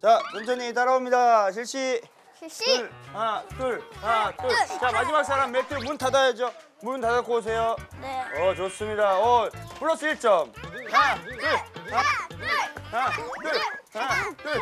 자, 천천히 따라옵니다. 실시. 실시. 하나, 둘. 자, 마지막 사람 매트 문 닫아야죠. 문 닫고 오세요. 네. 좋습니다. 플러스 1점. 하나, 둘. 하나, 둘. 하나, 둘. 하나, 둘.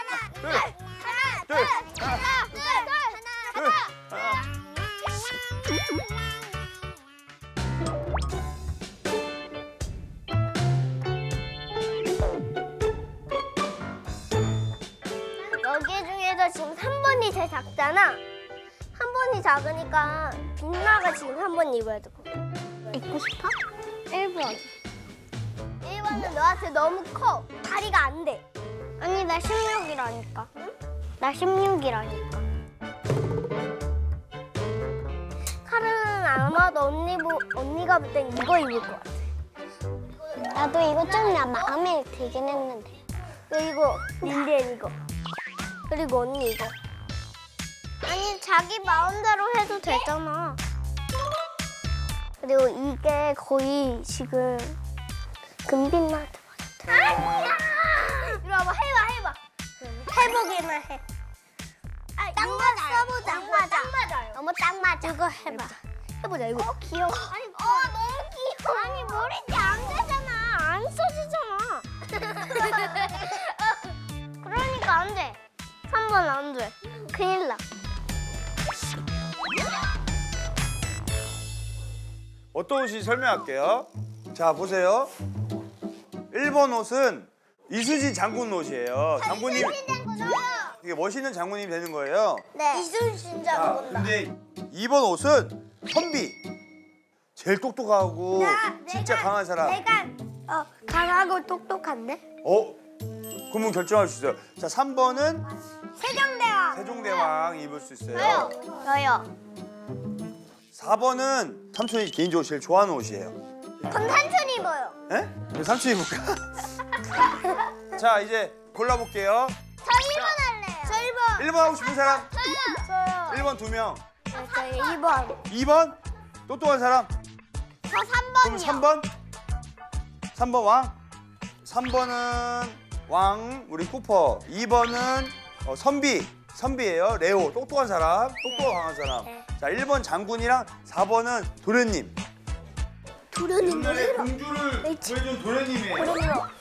여기 중에서 지금 3번이 제일 작잖아. 3번이 작으니까 빛나가 지금 3번 입어야 돼. 입고 싶어? 1번. 1번은 너한테 너무 커. 다리가 안 돼. 아니, 나 16이라니까. 응? 나 16이라니까. 카르는 아마도 언니가 볼 땐 이거 입을 것 같아. 나도 이거 좀 마음에 들긴 했는데. 이거, 린디엔 이거. 그리고 언니 이거. 아니, 자기 마음대로 해도 되잖아. 그리고 이게 거의 지금 금빛나한테 맞았다. 아니야! 이리 와봐, 해봐. 해보기만 해. 딱 맞아요. 써보자. 딱 맞아요. 너무 딱 맞아. 이거 해봐. 해보자, 이거. 귀여워. 아니, 너무 귀여워. 아니, 머리띠 안 되잖아. 안 써지잖아. 그러니까 안 돼. 3번 안 돼. 큰일 나. 어떤 옷인지 설명할게요. 자, 보세요. 1번 옷은 이수진 장군 옷이에요. 장군님. 이게 멋있는 장군님이 되는 거예요. 네. 이순신 장군. 근데 2번 옷은 선비. 제일 똑똑하고 진짜 강한 사람. 내가 강하고 똑똑한데? 그러면 결정할 수 있어요. 자, 3번은 세종대왕. 세종대왕 입을 수 있어요. 저요. 4번은 삼촌이 개인적으로 제일 좋아하는 옷이에요. 그럼 삼촌이 입어요. 에? 그럼 삼촌 입을까? 자, 이제 골라볼게요. 저 1번 할래요. 저 1번. 1번 하고 싶은 사람? 저요. 1번 2명. 네, 저 2번. 2번? 똑똑한 사람? 저 3번이요. 그럼 3번? 3번 왕? 3번은 왕, 우리 쿠퍼. 2번은 선비예요. 레오, 똑똑한 사람, 똑똑하고 강한 사람. 네. 자, 1번 장군이랑 4번은 도련님. 도련님 옛날에 공주를 구해준 도련님이에요. 도련님.